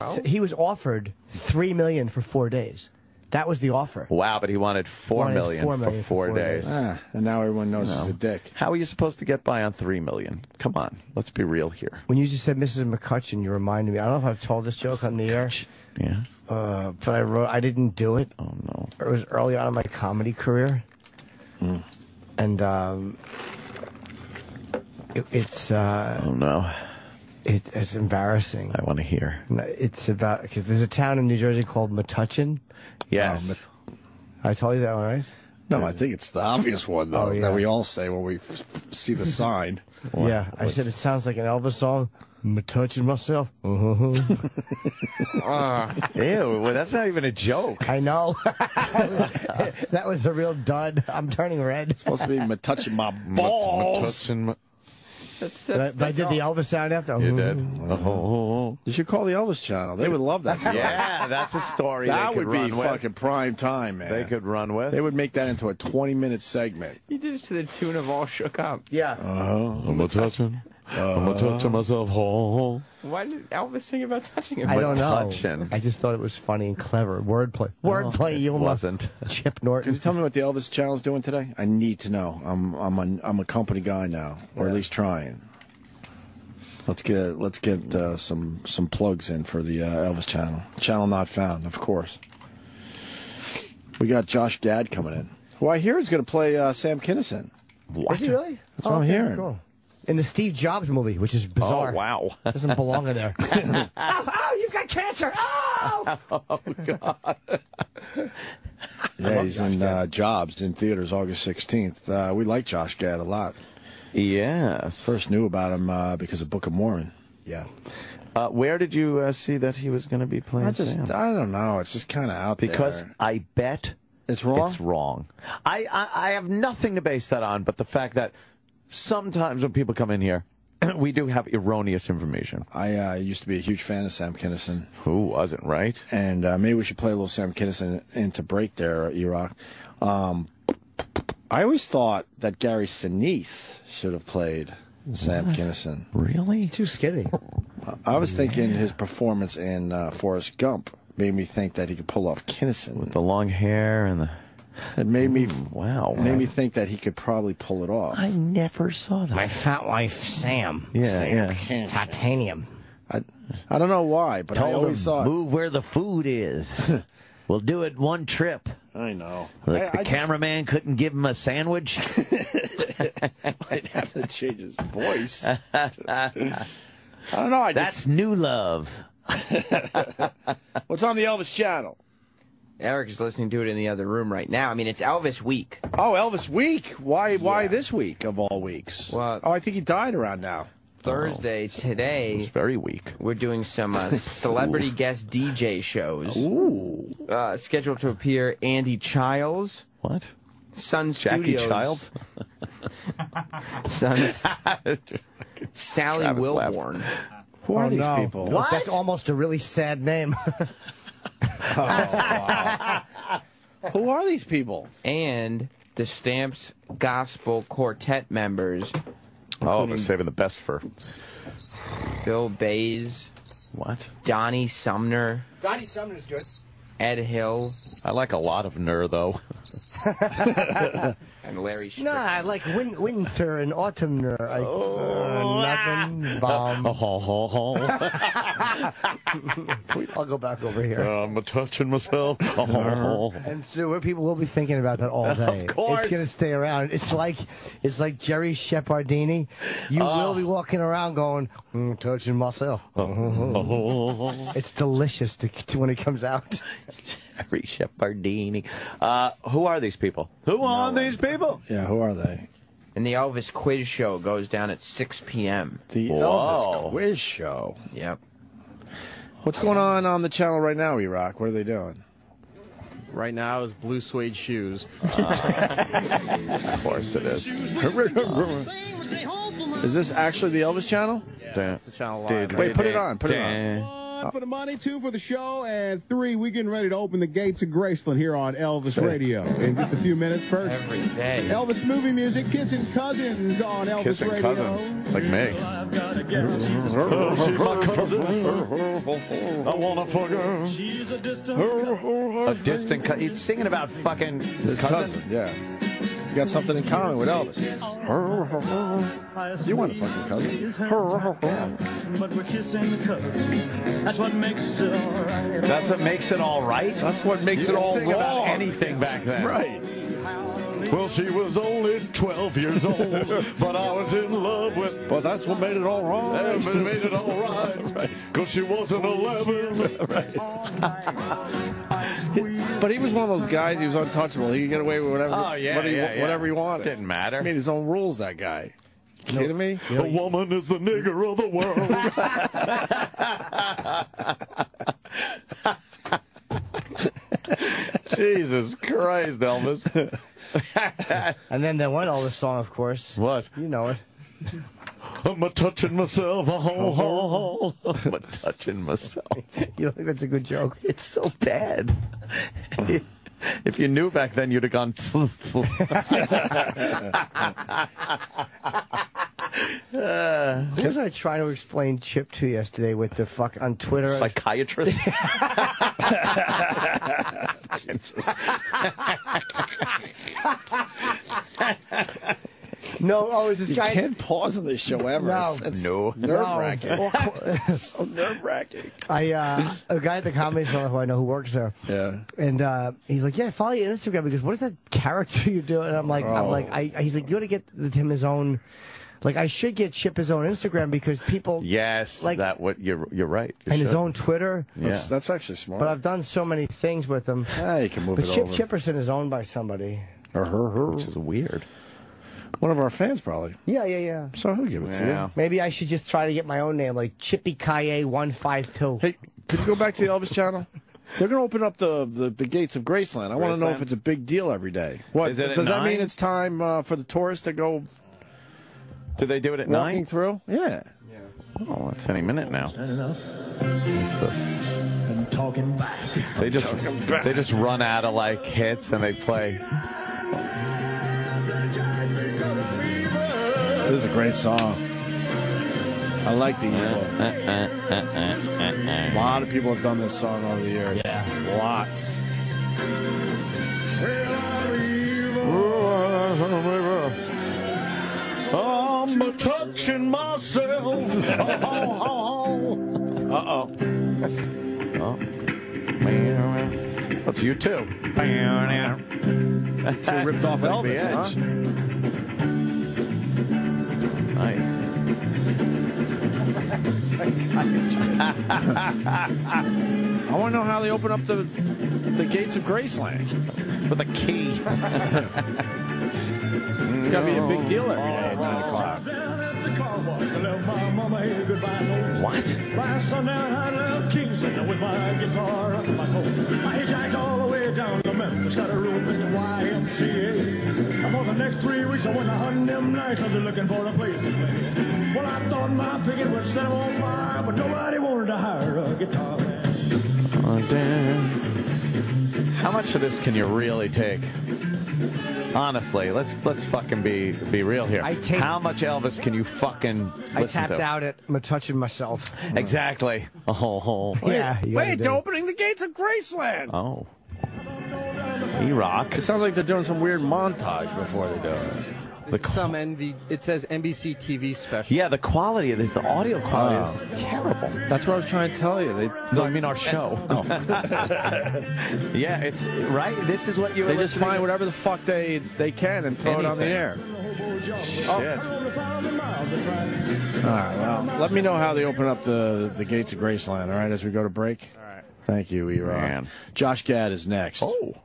So he was offered $3 million for 4 days. That was the offer. Wow, but he wanted $4 million for 4 days. And now everyone knows he's a dick. How are you supposed to get by on $3 million? Come on, let's be real here. When you just said Mrs. McCutcheon, you reminded me. I don't know if I've told this joke on the air. Yeah. But I didn't do it. Oh, no. It was early on in my comedy career. And it's... oh, no. It's embarrassing. I want to hear. It's about... Because there's a town in New Jersey called Metuchen. Yes. I told you that one, right? No, I think it's the obvious one, though, that we all say when we see the sign. Yeah, I said it sounds like an Elvis song. I'm touching myself. Ew, well, that's not even a joke. I know. That was a real dud. I'm turning red. It's supposed to be touching my balls. But I did the Elvis sound after. You did. You should call the Elvis channel. They would love that. Yeah, that's a story. That would be with. fucking prime time, man. They could run with. They would make that into a 20-minute segment. You did it to the tune of All Shook Up. Yeah. I'm a touching. I'm a touching myself. Why did Elvis sing about touching him? I don't know. Touching. I just thought it was funny and clever. Wordplay. Wordplay. You wasn't. Chip Norton. Can you tell me what the Elvis channel is doing today? I need to know. I'm a company guy now, or at least trying. Let's get some plugs in for the Elvis channel. Channel not found, of course. We got Josh Gad coming in, who I hear is going to play Sam Kinison. What? Is he really? That's what I'm hearing. Cool. In the Steve Jobs movie, which is bizarre. Oh, wow. Doesn't belong in there. Oh, you've got cancer. Oh! Oh, God. Yeah, he's in Jobs in theaters August 16th. We like Josh Gad a lot. Yes. First knew about him because of Book of Mormon. Yeah. Where did you see that he was going to be playing Sam? I don't know. It's just kind of out there. Because I bet it's wrong. It's wrong. I have nothing to base that on, but the fact that sometimes when people come in here, we do have erroneous information. I used to be a huge fan of Sam Kinison. Who wasn't, right? And maybe we should play a little Sam Kinison into break there, E-Rock. I always thought that Gary Sinise should have played Sam Kinison. Really? Too skinny. I was thinking his performance in Forrest Gump made me think that he could pull off Kinison. With the long hair and the... It made me made me think that he could probably pull it off. I never saw that. My fat wife, Sam. Yeah. Titanium. I don't know why, but I always thought... Move where the food is. We'll do it one trip. I know. Like the cameraman couldn't give him a sandwich. I'd have to change his voice. I don't know. That's new love. What's on the Elvis channel? Eric is listening to it in the other room right now. I mean, it's Elvis week. Oh, Elvis week. Why this week of all weeks? Well, I think he died around now. Thursday, today, it's very weak. We're doing some celebrity guest DJ shows. Ooh. Scheduled to appear Andy Childs. What? Sun Jackie Studios. Childs? Sally Travis Wilborn. Who are these people? What? That's almost a really sad name. Who are these people? And the Stamps Gospel Quartet members. Oh, they're saving the best for... Bill Bays. What? Donnie Sumner. Donnie Sumner's good. Ed Hill. I like a lot of Ner, though. And Larry Strickland. No, I like winter and autumn. Nothing. Bomb. I'll go back over here. I'm touching myself. And so people will be thinking about that all day. Of course. It's going to stay around. It's like Jerry Shepardini. You will be walking around going, touching myself. It's delicious when it comes out. Jerry Shepardini. Who are these people? Who are these people? Yeah, who are they? And the Elvis quiz show goes down at 6 p.m. The Elvis quiz show. Yep. What's going on the channel right now, E-Rock? What are they doing? Right now is blue suede shoes. Of course it is. Is this actually the Elvis channel? Yeah, it's the channel live. Wait, put it on. Put it on. 1 for the money, 2 for the show, and 3, we're getting ready to open the gates of Graceland here on Elvis Radio. In just a few minutes first. Every day. Elvis movie music, Kissing Cousins on Elvis Kissing Radio. Cousins. It's like me. She's my cousin. I wanna fuck her. A distant cousin. He's singing about fucking his cousin. Yeah. You got something in common with Elvis. You want to fuck your cousin. But we're kissing cousins. That's what makes it all right. That's what makes it all right? That's what makes it all sing about wrong. anything back then. Right. Well, she was only 12 years old, but I was in love with... Well, that's what made it all wrong. That made it all right. Because she wasn't 11. Right. But he was one of those guys, he was untouchable. He could get away with whatever, whatever he wanted. Didn't matter. He made his own rules, that guy. You kidding me? A woman is the nigger of the world. Jesus Christ, Elvis. And then there went all the song, of course. What? You know it. I'm a-touching myself. I'm a-touching myself. You don't think that's a good joke? It's so bad. If you knew back then, you'd have gone... Who was I trying to explain Chip to yesterday with the fuck on Twitter? Psychiatrist? No, oh, is this You guy? can't pause on this show ever. No. It's No. nerve-wracking. So nerve-wracking. A guy at the Comedy Store who I know who works there. Yeah. And he's like, yeah, follow you on Instagram because what is that character you're doing? And I'm like, he's like, you got to get him his own. Like, I should get Chip his own Instagram because people. Yes, like, you're right. You and should. his own Twitter. Yeah. That's actually smart. But I've done so many things with him. Yeah, you can move but it Chip over. Chipperson is owned by somebody. Or her. Which is weird. One of our fans, probably. Yeah. So he'll give it to you. Maybe I should just try to get my own name, like Chippy Kaye 152. Hey, could you go back to the Elvis channel? They're going to open up the gates of Graceland. I want to know if it's a big deal every day. What Is it at does that 9? mean? It's time for the tourists to go Do they do it at walking 9? through? Yeah. Oh, it's any minute now. I'm talking back. They just run out of like hits and they play. This is a great song. I like the evil. A lot of people have done this song over the years. Yeah. Lots. I'm touching myself. Uh-oh. Oh. That's you too. So he ripped off Elvis, huh? Nice. I want to know how they open up the gates of Graceland. With a key. It's got to be a big deal every day at 9 o'clock. What? Last sundown, I left Kingston with my guitar up my coat. I hitchhiked all the way down to Memphis, got a room at the YMCA. For the next 3 weeks, I went to hunting them nights, I was looking for a place to play. Well, I thought my picket would set 'em on fire, but nobody wanted to hire a guitar man. Oh, damn. How much of this can you really take? Honestly, let's fucking be real here. How much Elvis can you fucking listen I tapped to? out at touching myself. Exactly. Oh. Yeah. Wait, they're opening the gates of Graceland. Oh. E-Rock. It sounds like they're doing some weird montage before they do it. It says NBC TV special. Yeah, the quality of the audio quality is terrible. That's what I was trying to tell you. No, I mean our show. Yeah, it's right. This is what you. They just find whatever the fuck they can and throw it on the air. Oh. All right. Well, let me know how they open up the gates of Graceland. All right, as we go to break. All right. Thank you, E-Rock. Man. Josh Gad is next. Oh.